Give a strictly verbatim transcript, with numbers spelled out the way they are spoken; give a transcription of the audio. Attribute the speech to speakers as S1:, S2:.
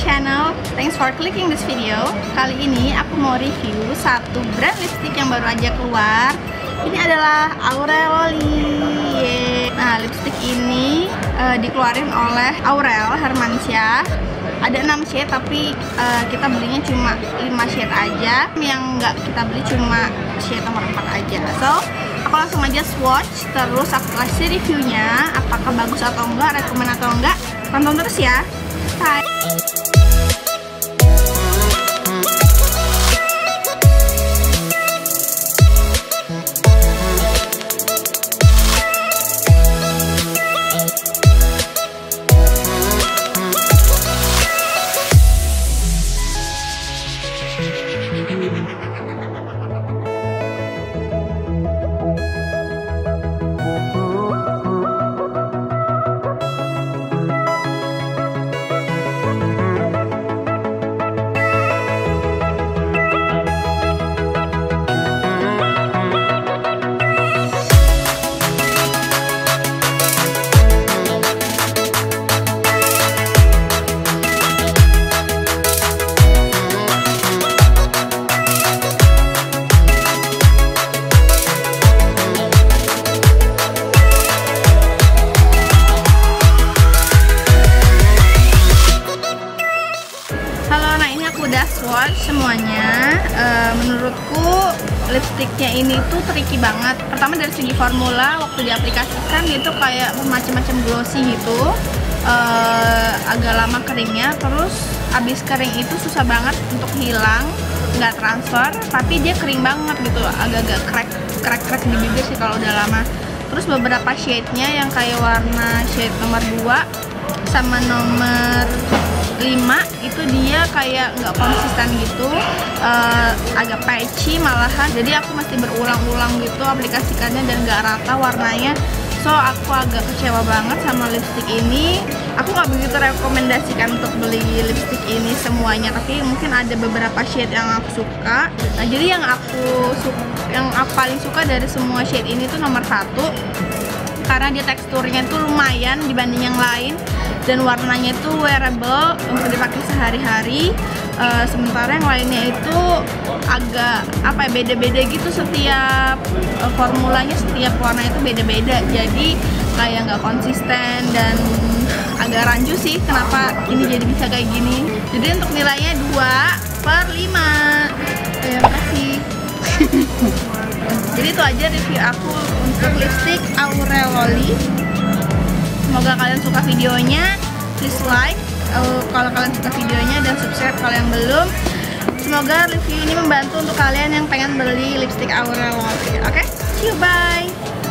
S1: channel. Thanks for clicking this video. Kali ini aku mau review satu brand lipstick yang baru aja keluar. Ini adalah Aureloli. Nah, lipstick ini uh, dikeluarin oleh Aurel Hermansyah. Ada enam shade tapi uh, kita belinya cuma lima shade aja. Yang nggak kita beli cuma shade nomor empat aja. So, aku langsung aja swatch, terus aku kasih reviewnya, apakah bagus atau enggak, rekomen atau enggak. Tonton terus ya. Bye. Udah swatch semuanya. Uh, menurutku lipstiknya ini tuh tricky banget. Pertama dari segi formula, waktu diaplikasikan itu kayak macam-macam glossy gitu, uh, agak lama keringnya. Terus abis kering itu susah banget untuk hilang, nggak transfer, tapi dia kering banget gitu, agak-agak crack crack crack di bibir sih kalau udah lama. Terus beberapa shade-nya yang kayak warna shade nomor dua sama nomor lima itu dia kayak nggak konsisten gitu, uh, agak patchy malahan, jadi aku mesti berulang-ulang gitu aplikasikannya dan nggak rata warnanya. So aku agak kecewa banget sama lipstick ini. Aku nggak begitu rekomendasikan untuk beli lipstick ini semuanya, tapi mungkin ada beberapa shade yang aku suka. Nah, jadi yang aku suka, yang aku paling suka dari semua shade ini tuh nomor satu, karena dia teksturnya tuh lumayan dibanding yang lain dan warnanya itu wearable untuk dipakai sehari-hari. Uh, sementara yang lainnya itu agak apa ya, beda-beda gitu, setiap uh, formulanya, setiap warna itu beda-beda, jadi kayak nggak konsisten dan agak rancu sih kenapa ini jadi bisa kayak gini. Jadi untuk nilainya dua per lima. Terima kasih. Jadi itu aja review aku untuk lipstick Aureloli. Semoga kalian suka videonya. Please like uh, kalau kalian suka videonya, dan subscribe kalau yang belum. Semoga review ini membantu untuk kalian yang pengen beli lipstick Aureloli. Oke, okay? See you, bye.